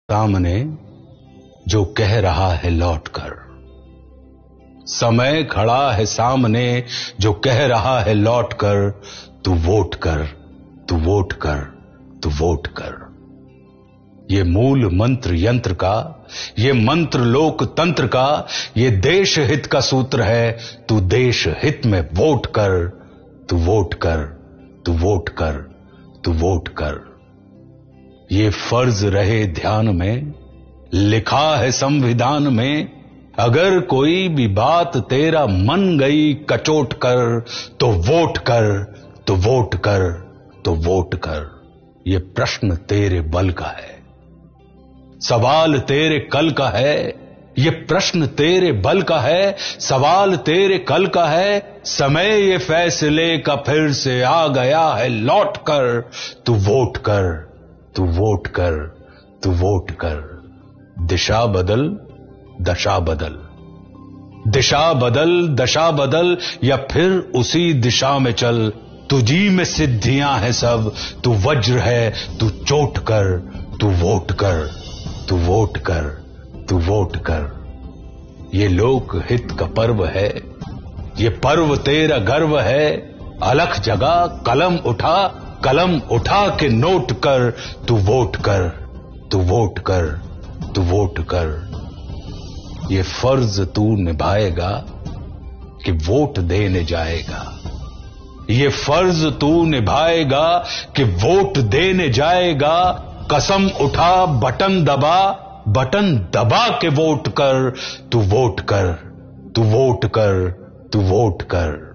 सामने जो कह रहा है लौट कर, समय खड़ा है सामने जो कह रहा है लौट कर, तू वोट कर, तू वोट कर, तू वोट कर। ये मूल मंत्र यंत्र का, ये मंत्र लोकतंत्र का, ये देश हित का सूत्र है। तू देश हित में वोट कर, तू वोट कर, तू वोट कर, तू वोट कर। ये फर्ज रहे ध्यान में, लिखा है संविधान में, अगर कोई भी बात तेरा मन गई कचोट कर, तो वोट कर, तो वोट कर, तो वोट कर। ये प्रश्न तेरे बल का है, सवाल तेरे कल का है। ये प्रश्न तेरे बल का है, सवाल तेरे कल का है। समय ये फैसले का फिर से आ गया है लौट कर, तू वोट कर, तू वोट कर, तू वोट कर। दिशा बदल, दशा बदल, दिशा बदल, दशा बदल, या फिर उसी दिशा में चल। तुझी में सिद्धियां हैं सब, तू वज्र है, तू चोट कर, तू वोट कर, तू वोट कर, तू वोट कर। ये लोक हित का पर्व है, ये पर्व तेरा गर्व है। अलख जगा कलम उठा, कलम उठा के नोट कर, तू वोट कर, तू वोट कर, तू वोट कर। ये फर्ज तू निभाएगा कि वोट देने जाएगा। ये फर्ज तू निभाएगा कि वोट देने जाएगा। कसम उठा, बटन दबा, बटन दबा के वोट कर, तू वोट कर, तू वोट कर, तू वोट कर।